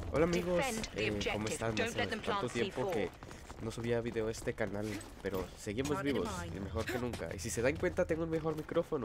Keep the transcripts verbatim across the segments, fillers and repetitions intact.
Hola amigos, eh, ¿cómo están? Hace tanto tiempo que no subía video a este canal, pero seguimos vivos y mejor que nunca. Y si se dan cuenta, tengo un mejor micrófono.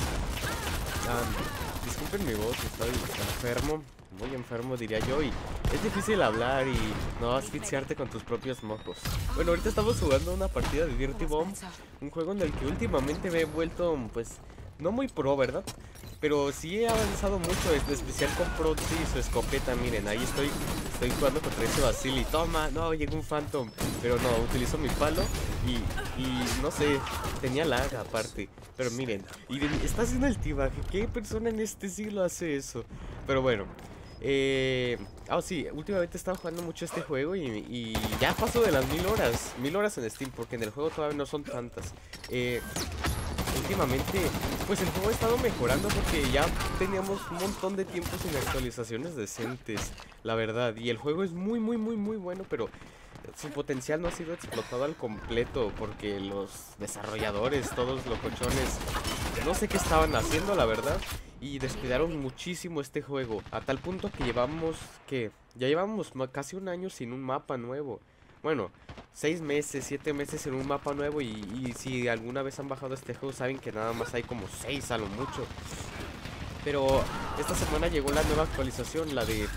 Um, disculpen mi voz, estoy enfermo, muy enfermo diría yo, y es difícil hablar y no asfixiarte con tus propios mocos. Bueno, ahorita estamos jugando una partida de Dirty Bomb, un juego en el que últimamente me he vuelto, pues, no muy pro, ¿verdad? Pero sí he avanzado mucho, en especial con Proxy y su escopeta. Miren, ahí estoy estoy jugando contra ese Basili. Toma, no, llegó un Phantom. Pero no, utilizo mi palo y, y no sé, tenía lag aparte. Pero miren, y está haciendo el tibaje. ¿Qué persona en este siglo hace eso? Pero bueno, eh... ah, sí, últimamente he estado jugando mucho este juego y, y ya paso de las mil horas. Mil horas en Steam, porque en el juego todavía no son tantas. Eh... Últimamente, pues el juego ha estado mejorando porque ya teníamos un montón de tiempo sin actualizaciones decentes, la verdad. Y el juego es muy, muy, muy, muy bueno, pero su potencial no ha sido explotado al completo porque los desarrolladores, todos locochones, no sé qué estaban haciendo, la verdad. Y descuidaron muchísimo este juego, a tal punto que llevamos, que ya llevamos casi un año sin un mapa nuevo. Bueno, seis meses, siete meses en un mapa nuevo y, y si alguna vez han bajado este juego saben que nada más hay como seis a lo mucho. Pero esta semana llegó la nueva actualización, la de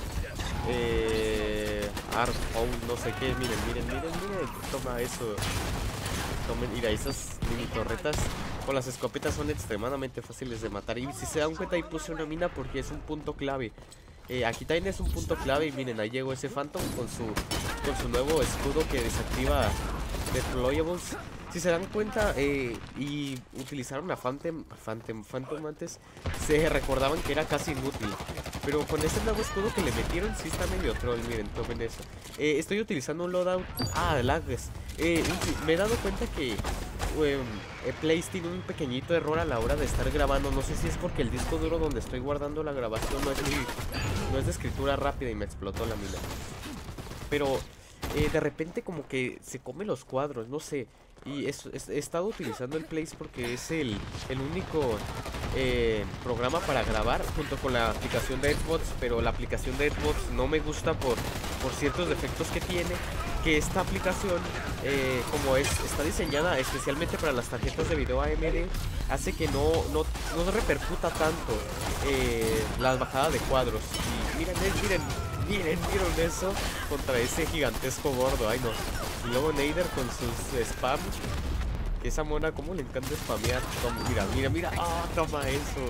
eh, Art Home, no sé qué. Miren, miren, miren, miren. Toma eso. Tomen, mira, esas mini torretas con las escopetas son extremadamente fáciles de matar. Y si se dan cuenta ahí puse una mina porque es un punto clave. Eh, aquí también es un punto clave y miren, ahí llegó ese Phantom con su con su nuevo escudo que desactiva Deployables. Si se dan cuenta eh, y utilizaron a Phantom, Phantom, Phantom antes, se recordaban que era casi inútil. Pero con este nuevo escudo que le metieron sí está medio troll, miren, tomen eso. Eh, estoy utilizando un loadout. Ah, lags. Eh, me he dado cuenta que Um, Place tiene un pequeñito error a la hora de estar grabando. No sé si es porque el disco duro donde estoy guardando la grabación no es muy, no es de escritura rápida y me explotó la mina. Pero eh, de repente como que se come los cuadros, no sé. Y es, es, he estado utilizando el Place porque es el, el único eh, programa para grabar junto con la aplicación de Xbox. Pero la aplicación de Xbox no me gusta por, por ciertos defectos que tiene. Que esta aplicación, eh, como es está diseñada especialmente para las tarjetas de video A M D, hace que no, no, no repercuta tanto eh, la bajada de cuadros. Y miren, miren, miren, miren eso contra ese gigantesco gordo. Ay no. Y luego Nader con sus spam. Que esa mona como le encanta spamear. Toma, mira, mira, mira. Ah, oh, toma eso.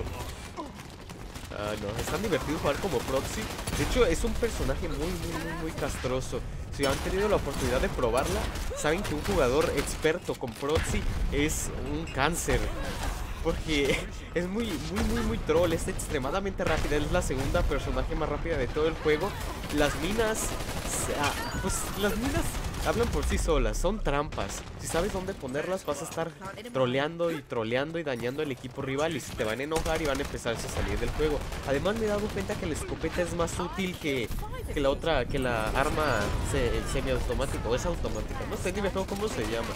Ah, no, es tan divertido jugar como Proxy. De hecho, es un personaje muy, muy, muy, muy castroso. Si han tenido la oportunidad de probarla, saben que un jugador experto con Proxy es un cáncer. Porque es muy, muy, muy, muy troll. Es extremadamente rápida. Es la segunda personaje más rápida de todo el juego. Las minas... Pues las minas... hablan por sí solas, son trampas. Si sabes dónde ponerlas vas a estar troleando y troleando y dañando al equipo rival. Y se te van a enojar y van a empezarse a salir del juego. Además me he dado cuenta que la escopeta es más útil que, que la otra, que la arma se, semiautomática o es automática. No sé ni me acuerdo cómo se llama.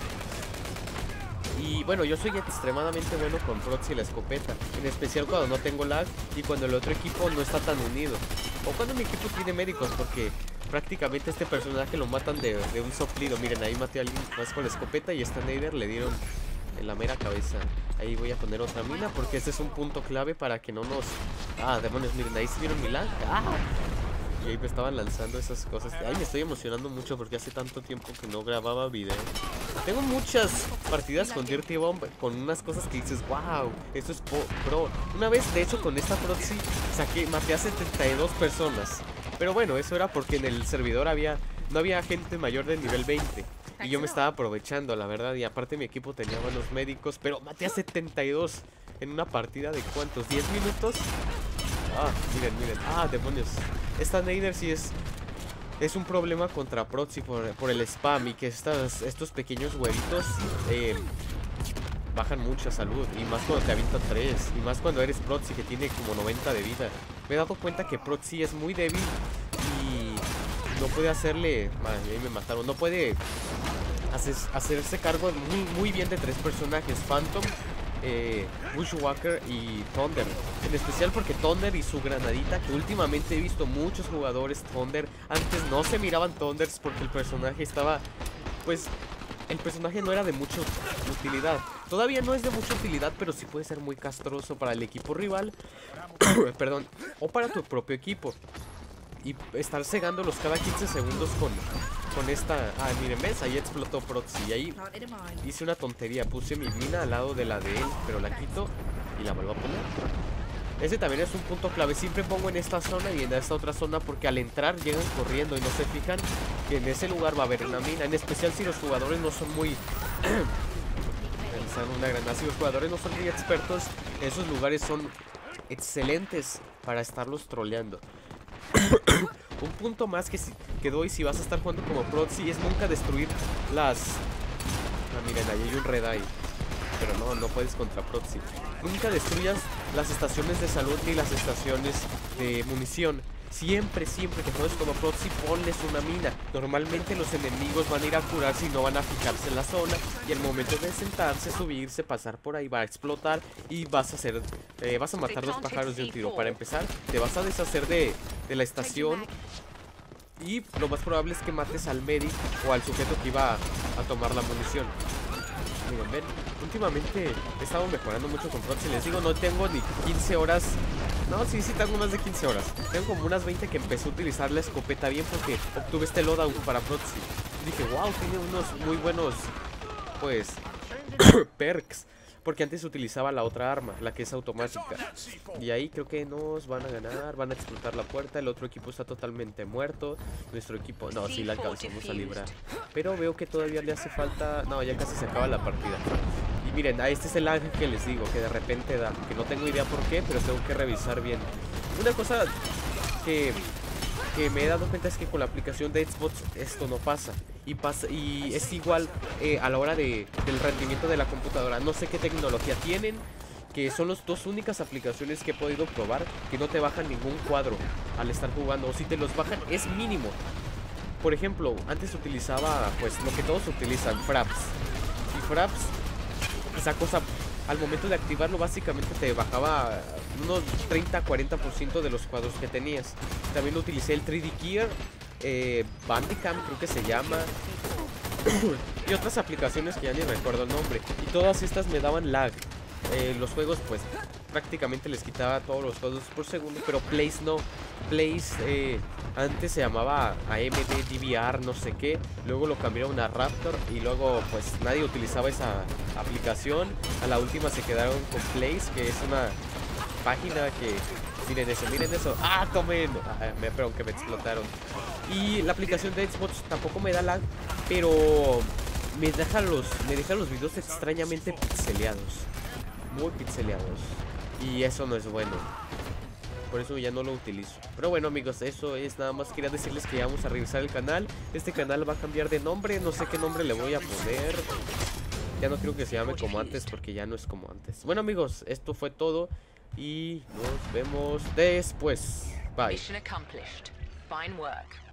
Y bueno, yo soy extremadamente bueno con Proxy y la escopeta. En especial cuando no tengo lag y cuando el otro equipo no está tan unido. O cuando mi equipo tiene médicos, porque prácticamente este personaje lo matan de, de un soplido. Miren, ahí maté a alguien más con la escopeta y esta Nader le dieron en la mera cabeza. Ahí voy a poner otra mina porque este es un punto clave para que no nos... Ah, demonios, miren, ahí se vieron mi lag. ¡Ah! Y ahí me estaban lanzando esas cosas. Ay, me estoy emocionando mucho porque hace tanto tiempo que no grababa video. Tengo muchas partidas con Dirty Bomb con unas cosas que dices, wow, esto es pro. Una vez, de hecho, con esta Proxy saqué, maté a setenta y dos personas. Pero bueno, eso era porque en el servidor había no había gente mayor del nivel veinte. Y yo me estaba aprovechando, la verdad. Y aparte mi equipo tenía buenos médicos. Pero maté a setenta y dos en una partida de ¿cuántos? ¿diez minutos? Ah, miren, miren. Ah, demonios. Esta Nader sí es Es un problema contra Proxy por, por el spam. Y que estas, estos pequeños huevitos eh, bajan mucha salud. Y más cuando te avientan tres. Y más cuando eres Proxy que tiene como noventa de vida. Me he dado cuenta que Proxy es muy débil. Y no puede hacerle... Ay, ahí me mataron. No puede hacer, hacerse cargo muy, muy bien de tres personajes. Phantom, eh, Bushwhacker y Thunder. En especial porque Thunder y su granadita, que últimamente he visto muchos jugadores Thunder. Antes no se miraban Thunders porque el personaje estaba, pues, el personaje no era de mucha utilidad. Todavía no es de mucha utilidad, pero sí puede ser muy castroso para el equipo rival. Perdón, o para tu propio equipo. Y estar cegándolos cada quince segundos con, con esta... Ah, miren, ¿ves? Ahí explotó Proxy. Y ahí hice una tontería. Puse mi mina al lado de la de él, pero la quito y la vuelvo a poner. Ese también es un punto clave. Siempre pongo en esta zona y en esta otra zona porque al entrar llegan corriendo y no se fijan que en ese lugar va a haber una mina. En especial si los jugadores no son muy... una granada. Si los jugadores no son muy expertos, esos lugares son excelentes para estarlos troleando. Un punto más que, si, que doy si vas a estar jugando como Proxy es nunca destruir las... Ah, miren, ahí hay un Red Eye. Pero no, no puedes contra Proxy. Nunca destruyas las estaciones de salud ni las estaciones de munición. Siempre, siempre que juegues como Proxy, ponles una mina. Normalmente los enemigos van a ir a curarse y no van a fijarse en la zona. Y al momento de sentarse, subirse, pasar por ahí, va a explotar y vas a hacer... Eh, vas a matar dos pájaros de un tiro. Para empezar, te vas a deshacer de, de la estación. Y lo más probable es que mates al medic o al sujeto que iba a, a tomar la munición. Miren, ven, últimamente he estado mejorando mucho con Proxy. Les digo, no tengo ni quince horas. No, sí, sí tengo más de quince horas. Tengo como unas veinte que empecé a utilizar la escopeta bien porque obtuve este loadout para Proxy. Dije, wow, tiene unos muy buenos, pues, perks. Porque antes utilizaba la otra arma, la que es automática. Y ahí creo que nos van a ganar, van a explotar la puerta. El otro equipo está totalmente muerto. Nuestro equipo, no, sí la alcanzamos a librar. Pero veo que todavía le hace falta... No, ya casi se acaba la partida. Y miren, a este es el ángel que les digo, que de repente da. Que no tengo idea por qué, pero tengo que revisar bien. Una cosa que... que me he dado cuenta es que con la aplicación de Xbox esto no pasa. Y pasa y es igual eh, a la hora de, del rendimiento de la computadora. No sé qué tecnología tienen, que son las dos únicas aplicaciones que he podido probar que no te bajan ningún cuadro al estar jugando. O si te los bajan es mínimo. Por ejemplo, antes utilizaba pues lo que todos utilizan, Fraps. Y Fraps, esa cosa... Al momento de activarlo básicamente te bajaba unos treinta a cuarenta por ciento de los cuadros que tenías. También utilicé el tres D Gear, eh, Bandicam creo que se llama. Y otras aplicaciones que ya ni recuerdo el nombre. Y todas estas me daban lag. eh, Los juegos pues prácticamente les quitaba todos los cuadros por segundo. Pero Place no. Place eh, antes se llamaba A M D D V R no sé qué. Luego lo cambiaron a Raptor. Y luego pues nadie utilizaba esa aplicación. A la última se quedaron con Place, que es una página que... Miren eso, miren eso. ¡Ah, tomen! Ah, me, perdón, que me explotaron. Y la aplicación de Xbox tampoco me da lag, pero me deja los, me deja los videos extrañamente pixeleados. Muy pixeleados. Y eso no es bueno. Por eso ya no lo utilizo. Pero bueno, amigos, eso es nada más. Quería decirles que ya vamos a revisar el canal. Este canal va a cambiar de nombre. No sé qué nombre le voy a poner. Ya no creo que se llame como antes, porque ya no es como antes. Bueno, amigos, esto fue todo. Y nos vemos después. Bye. Mission accomplished. Fine work.